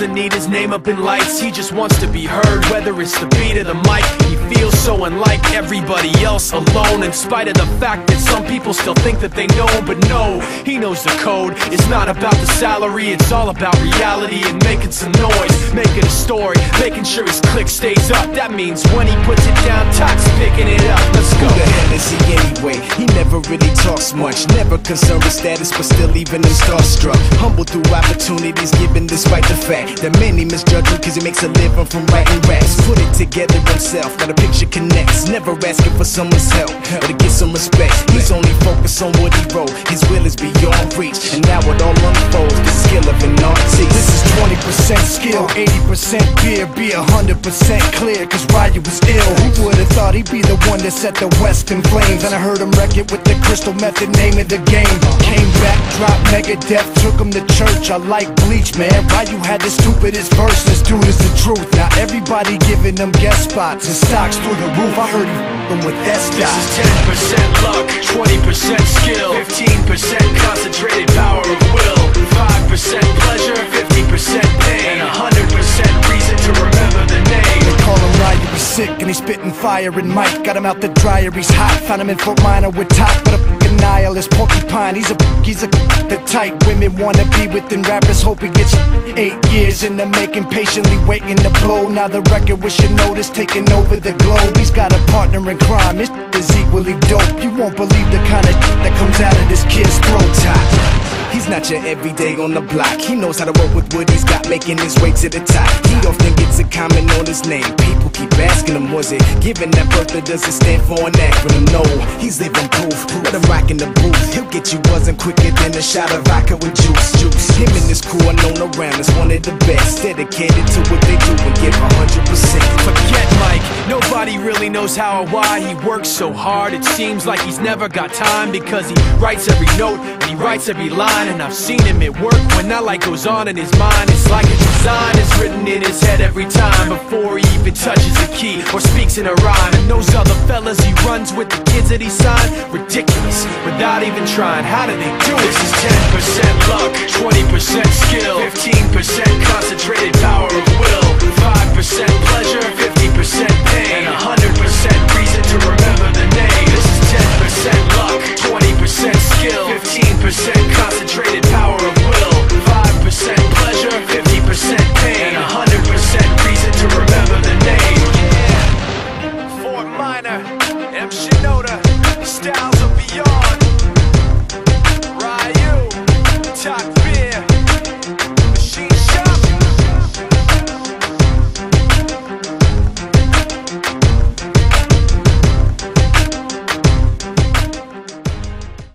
doesn't need his name up in lights, he just wants to be heard, whether it's the beat of the mic. He feels so unlike everybody else, alone, in spite of the fact that some people still think that they know him. But no, he knows the code. It's not about the salary, it's all about reality and making some noise, making a story, making sure his click stays up. That means when he puts it down, Tox picking it up. Let's go. Who the hell is he anyway? He never really talks much, never concerned with status, but still leaving him starstruck. Humble through opportunities given despite the fact that many misjudge him cause he makes a living from writing raps. Put it together himself, got a picture connects, never asking for someone's help or to get some respect. He's only focused on what he wrote, his will is beyond reach, and now it all unfolds, the skill of an artist. This is 20% skill, 80% beer, be 100% clear, cause Ryu was ill. Who would've thought he'd be the one that set the West in flames? And I heard him wreck it with the Crystal Method, name of the game. Came back, dropped Megadeth, took him to church. I like Bleach, man. Ryu had the stupidest verse, this dude is the truth. Now everybody giving them guest spots and stocks through the roof. I heard he f***ing with that stock. This is 10% luck, 20% skill, 15% concentrated power of will, 5% pleasure, 50% pain, and 100% reason to remember the name. They call him Ryu, he's sick and he's spitting fire. And Mike got him out the dryer, he's hot. Found him in Fort Minor with top, but a f***ing nihilist porcupine. He's the type women wanna be within rappers. Hope he gets 8 years in the making, patiently waiting to blow. Now the record with your notice taking over the globe. He's got a partner in crime, his is equally dope. You won't believe the kind of that comes out of this kid's throat. He's not your everyday on the block. He knows how to work with what he's got, making his way to the top. He often gets a comment on his name. People keep asking him, was it given that birth or does it stand for an acronym? No, he's living proof. Let him rock in the booth. He'll get you buzzing quicker than a shot of vodka with juice. Him and his crew are known around as one of the best, dedicated to what they do and give 100%. Forget Mike, nobody really knows how or why he works so hard. It seems like he's never got time, because he writes every note and he writes every line. And I've seen him at work when that light goes on in his mind. It's like a design is written in his head every time, before he even touches a key or speaks in a rhyme. And those other fellas he runs with, the kids that he signed, ridiculous, without even trying. How do they do it? This is 10% luck, 20% skill, 15% concentrated power of will, 5% pleasure, 50% pain, and 100%